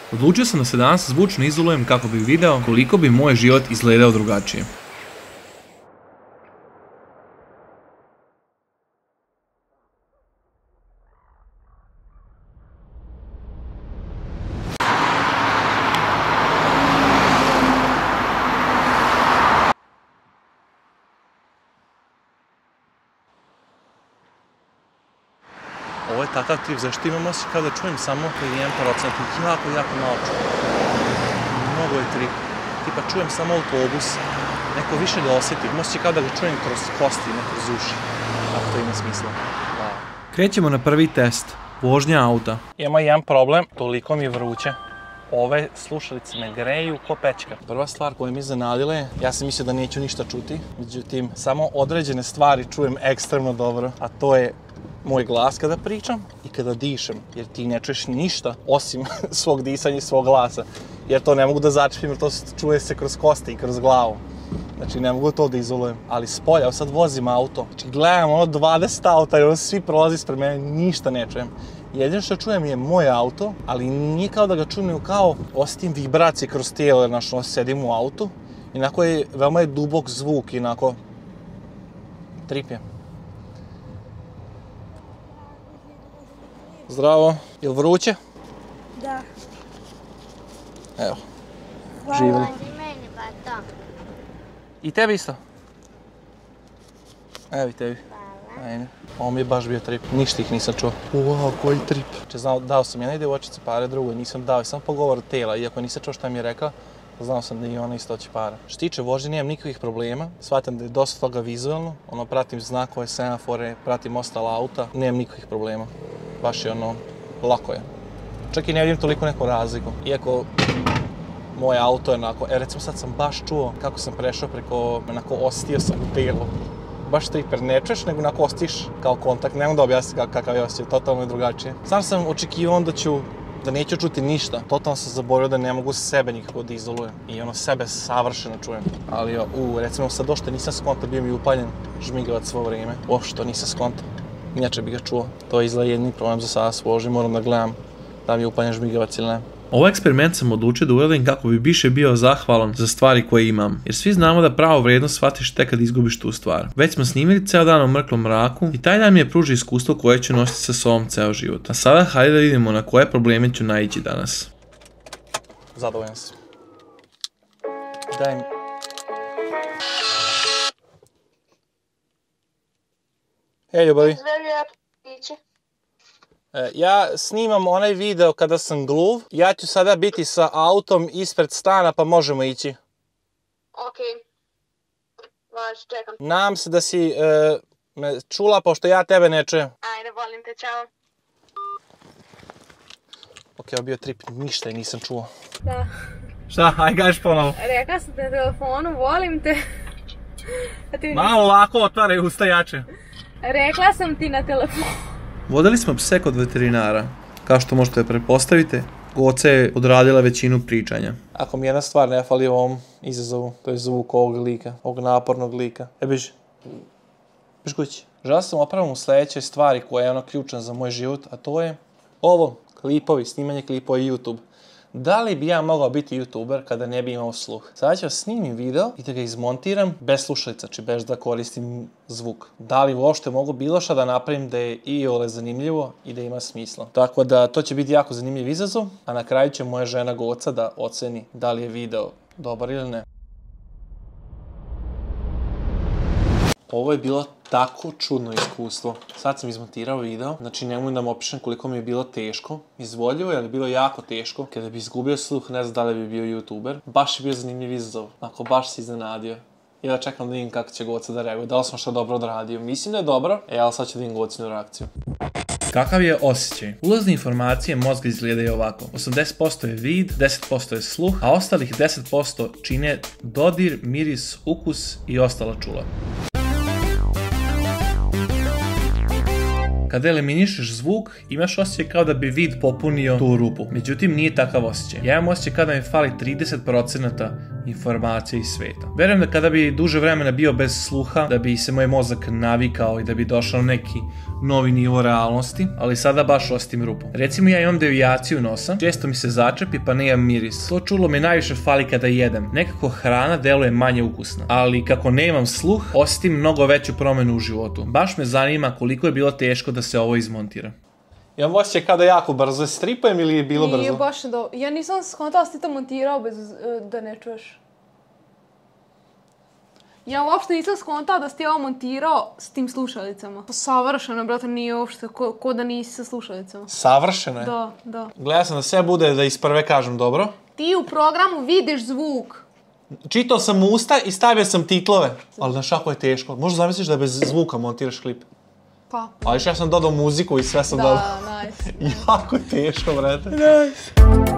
Odlučio sam da se danas zvučno izolujem kako bi video koliko bi moj život izgledao drugačije. Ovo je takav trip, zašto imam osjećaj kao da čujem samo 1%, jako malo čujem. Mnogo je trip. Tipa čujem samo autobus, neko više ga osjeti, osjećaj kao da ga čujem kroz kosti, ne kroz uši. Ako to ima smisla. Krećemo na prvi test, vožnja auta. Ima jedan problem, toliko mi je vruće. Ove slušalice me greju ko pećka. Prva stvar koja mi iznenadila je, ja sam mislio da neću ništa čuti, međutim, samo određene stvari čujem ekstremno dobro, a to je moj glas kada pričam i kada dišem, jer ti ne čuješ ništa osim svog disanja i svog glasa. Jer to ne mogu da začepim, jer to čuje se kroz kosti i kroz glavu. Znači, ne mogu to da izolujem. Ali spolja, evo sad vozim auto, znači gledam 20 auta i svi prolazi ispred mene, ništa ne čujem. Jedino što čujem je moj auto, ali nije kao da ga čujem, nego kao osjetim vibracije kroz tijelo, jer znači sedim u autu. Inako je, veoma je dubok zvuk, inako trip je. Zdravo, je li vruće? Da. Evo, živjeli. Hvala i meni, pa to. I tebi isto? Evo i tebi. Hvala. Ajde. Ovo mi je baš bio trip, ništa ih nisam čuo. Wow, koji trip. Dao sam jednej djevojčici pare, drugoj nisam dao, sam pogovor tela, iako nisam čuo šta mi je rekla, znao sam da i ona isto hoće para. Što tiče vožnje, nemam nikakvih problema, shvatam da je dosta toga vizualno, pratim znakove, semafore, pratim ostala auta, nemam nikakvih problema. Baš je lako je. Čak i ne vidim toliko neku razliku. Iako moje auto je onako, recimo sad sam baš čuo kako sam prešao preko, osjetio sam u tijelu. Baš triper, ne čuješ, nego osjetiš kao kontakt, ne mogu da objasnim kakav je osjećaj, totalno je drugačije. Sam sam očekivao da neću čuti ništa. Totalno sam zaboravio da ne mogu sebe nikako da izolujem. I sebe savršeno čujem. Ali recimo sad došto nisam skonta, bio mi upaljen žmigavac svo vrijeme. Što nisam skonta. Inače bi ga čuo. To je izgleda jedini problem za sada svoži, moram da gledam da mi je upaljen žmigavac ili ne. Ovaj eksperiment sam odlučio da uradim kako bi više bio zahvalan za stvari koje imam. Jer svi znamo da pravu vrijednost shvatiš tek kad izgubiš tu stvar. Već smo snimili ceo dan u mrklom mraku i taj dan mi je pružio iskustvo koje ću nositi sa sobom ceo život. A sada hajde da vidimo na koje probleme ću naići danas. Zadovoljan sam. Daj mi. Hej ljubavi. Ja snimam onaj video kada sam gluv. Ja ću sada biti sa autom ispred stana pa možemo ići. Okej. Važi, čekam. Nadam se da si me čula pošto ja tebe ne čujem. Ajde, volim te, čao. Ok, ovo bio trip, ništa nisam čuo. Da. Šta, aj kažeš ponovo. Rekla sam te na telefonu, volim te. Malo lako otvaraj usta jače. Rekla sam ti na telefonu. Vodili smo pse kod veterinara. Kao što možete pretpostaviti, Goca je odradila većinu pričanja. Ako mi jedna stvar ne fali u ovom izazovu, to je zvuk ovog lika, ovog napornog lika. Beži. Beži kući. Želeo sam opravim u sljedećoj stvari koja je ključna za moj život, a to je ovo, klipovi, snimanje klipova i YouTube. Da li bi ja mogao biti YouTuber kada ne bi imao sluh? Sada ću snimim video i da ga izmontiram bez slušalica, znači bez da koristim zvuk. Da li uopšte mogu bilo šta da napravim da je iole zanimljivo i da ima smisla. Tako da to će biti jako zanimljiv izazov, a na kraju će moja žena Goca da oceni da li je video dobar ili ne. Ovo je bilo tako čudno iskustvo. Sad sam izmontirao video, znači nemoj da mu opišem koliko mi je bilo teško. Izvoljivo je, ali bilo jako teško. Kada bi izgubio sluh, ne znam da li bi bio YouTuber. Baš je bio zanimljiv izazov, ako baš si iznenadio. I da čekam da vidim kako će Goca da reaguje, da li sam što dobro odradio. Mislim da je dobro, ali sad ću da vidim Gocinu reakciju. Kakav je osjećaj? Ulazne informacije mozga izgledaju ovako. 80% je vid, 10% je sluh, a ostalih 10% čine dodir, miris, ukus i ostala čula. Kada eliminišeš zvuk, imaš osjećaj kao da bi vid popunio tu rupu. Međutim, nije takav osjećaj. Ja imam osjećaj kada mi fali 30% informacija iz sveta. Verujem da kada bi duže vremena bio bez sluha, da bi se moj mozak navikao i da bi došao na neki novi nivo realnosti, ali sada baš osjetim rupu. Recimo ja imam devijaciju nosa, često mi se začepi pa nemam miris. To čulo mi najviše fali kada jedem. Nekako hrana deluje manje ukusna, ali kako nemam sluh, osjetim mnogo veću promenu u životu. Baš me zanima koliko je bilo teško da se ovo izmontira. Imam osjećaj kada jako brzo. Stripujem ili je bilo brzo? Nije baš do... Ja nisam skontala da si to montirao bez da ne čuješ. Ja uopšte nisam skontala da si ti ovo montirao s tim slušalicama. Savršeno, brate, nije uopšte ko da nisi sa slušalicama. Savršeno je? Da, da. Gledao sam da sve bude da iz prve kažem dobro. Ti u programu vidiš zvuk. Čitao sam usta i stavio sam titlove. Ali znaš kako je teško. Možda zamisliš da bez zvuka montiraš klip. Pa. Ali ja sam dodao muziku i sve sam dodao. Da, nice. Jako je teško, brate. Nice.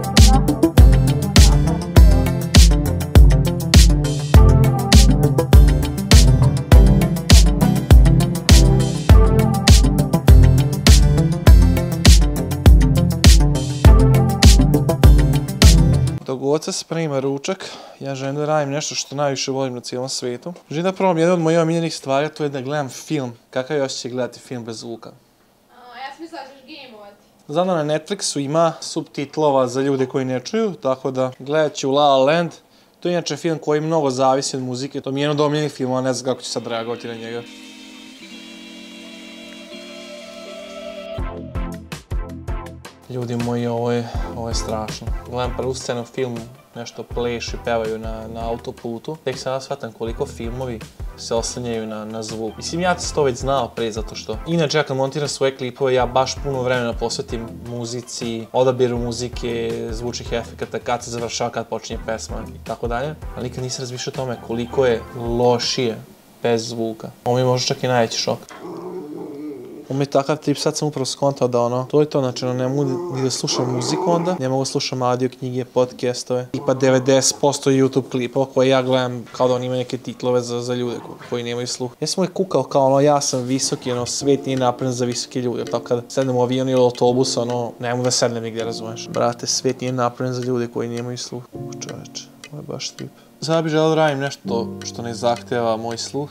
Dok oca sprema ručak, ja želim da radim nešto što najviše volim na cijelom svijetu. Želim da probam jedna od mojih omiljenih stvari, a to je da gledam film. Kakav je osjećaj gledati film bez zvuka? Ja sam mislila da ćeš gameovati. Znam da na Netflixu ima subtitlova za ljude koji ne čuju, tako da gledat ću La La Land. To je inače film koji mnogo zavisi od muzike. To mi je jedan od omiljenih filmova, ne znam kako ću sad reagovati na njega. Ljudi moji, ovo je strašno. Gledam prvu scenu filmu, nešto pleši, pevaju na autoputu. Tek sada shvatam koliko filmovi se oslanjaju na zvuk. Mislim, ja sam to već znao pre, zato što... Inače, ja kad montiram svoje klipove, ja baš puno vremena posvetim muzici, odabiru muzike, zvučnih efekata, kad se završava, kad počinje pesma i tako dalje. Ali nikad nisam razmišljao o tome koliko je lošije bez zvuka. Ovo mi je možda čak i najveći šok. Ovo mi je takav trip, sad sam upravo skontao da ono, to je to, znači ne mogu ni da slušam muziku onda, ne mogu slušam audio knjige, podcastove, tipa 90% YouTube klipova koje ja gledam kao da on ima neke titlove za ljude koji nemaju sluh. Ja sam uvijek kukao kao ono, ja sam visoki, ono, svet nije napravljen za visoke ljude, tako kada sednem u avion ili autobus, ono, ne mogu da sednem nigdje, razumeš. Brate, svet nije napravljen za ljude koji nemaju sluh. Čoveče, ovo je baš trip. Sada bih želeo da radim nešto što ne zahteva moj sluh.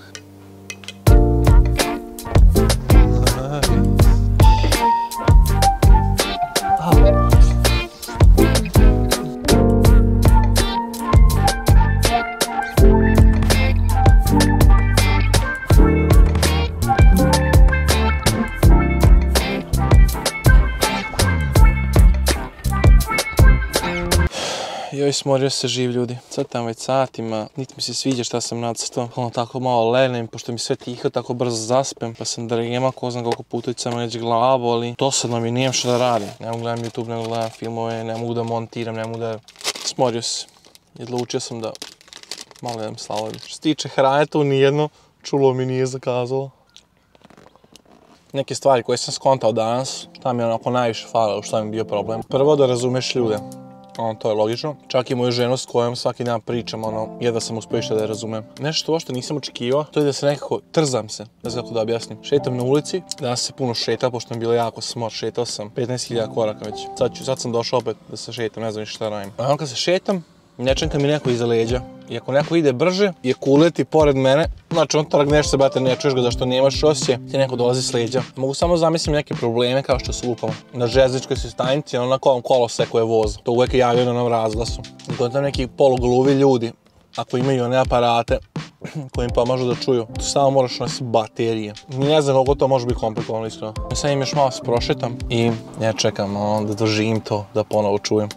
Joj, smorio se živ, ljudi. Crtam već satima, niti mi se sviđa šta sam nacrtao. Ono tako malo lenem, pošto mi sve tiho, tako brzo zaspem, pa sam drema, ko znam koliko puta će samo neđe glava boli. Dosadno mi, nijem što da radim. Ne mogu gledam YouTube, ne mogu gledam filmove, ne mogu da montiram, ne mogu da... Smorio se. I odlučio sam da malo jedem sladoled. Što se tiče hrane, to nijedno čulo mi nije zakazalo. Neke stvari koje sam skontao danas, tam je onako najviše falilo, što mi je bio problem. Prvo da razumeš ljude. To je logično. Čak i moju ženu s kojom svaki dan pričam, jedva sam uspio išta da je razumem. Nešto uopšte nisam očekivao, to je da se nekako trzam se, ne znam kako da objasnim. Šetam na ulici, danas se puno šeta, pošto mi je bilo jako smor, šetao sam 15.000 koraka već. Sad sam došao opet da se šetam, ne znam ništa šta radim. A kad se šetam, ne čekam mi neko iza leđa. I ako neko ide brže i ako uleti pored mene, znači on trgneš se, brate, ne čuješ ga zašto nemaš osjećaj, ti neko dolazi s leđa. Mogu samo zamislim neke probleme kao što su lupamo. Na železničkoj se stanici, na kovom koloseko je voz. To uvijek javio na onom razglasu. Kod tam neki polugluvi ljudi, ako imaju one aparate koji im pomažu da čuju, tu samo moraš nositi baterije. Ne znam koliko to može biti komplikovano, iskreno. Sad im još malo se prošetam i ja čekam da doživim to, da ponovo čujem.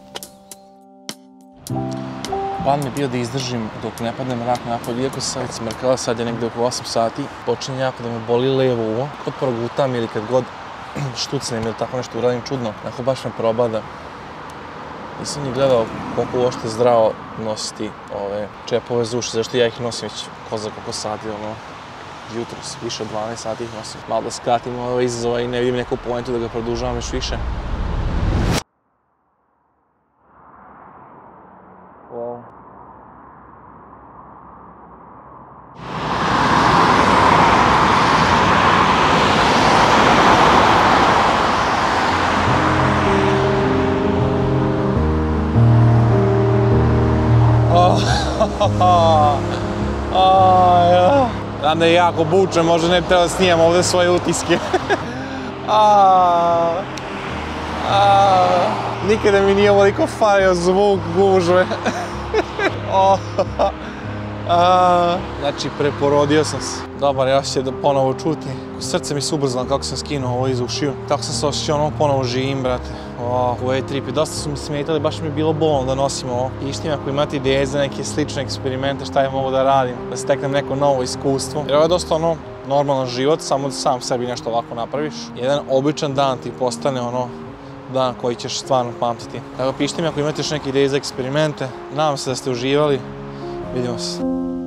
Plan mi je bio da izdržim dok ne padne mrak napolje, iako se sad već smrkala, sad je negdje oko 8 sati, počinje jako da me boli levo uvo. Kod progutam ili kad god štucnem ili tako nešto uradim čudno, ako baš me probada. Nisam ni gledao koliko uopšte zdravo nositi ove čepove za uši, zašto ja ih nosim već ko za koliko sati, jutros, više od 12 sati ih nosim. Malo da skratim ove izazova i ne vidim neku pointu da ga produžavam još više. Znam da je jako bučan, možda ne bi trebalo da snimam ovde svoje utiske. Nikada mi nije ovoliko falio zvuk gužve. Znači, preporodio sam se. Dobar je osjećaj da ponovo čuti. Srce mi se ubrzalo kako sam skinuo ovo iz ušiju. Tako sam se osjećao, ono ponovo živim, brate. Ovo je trip. Dosta su mi smetali, baš mi je bilo bolno da nosim ovo. Pišite mi ako imate ideje za neke slične eksperimente, šta je mogu da radim, da steknem neko novo iskustvo. Jer ovo je dosta ono normalan život, samo da sam sebi nešto ovako napraviš. Jedan običan dan ti postane ono dan koji ćeš stvarno pamtiti. Tako pišite mi ako imate još neke ideje za eksperimente. Nadam se da ste uživali. Vidimo se.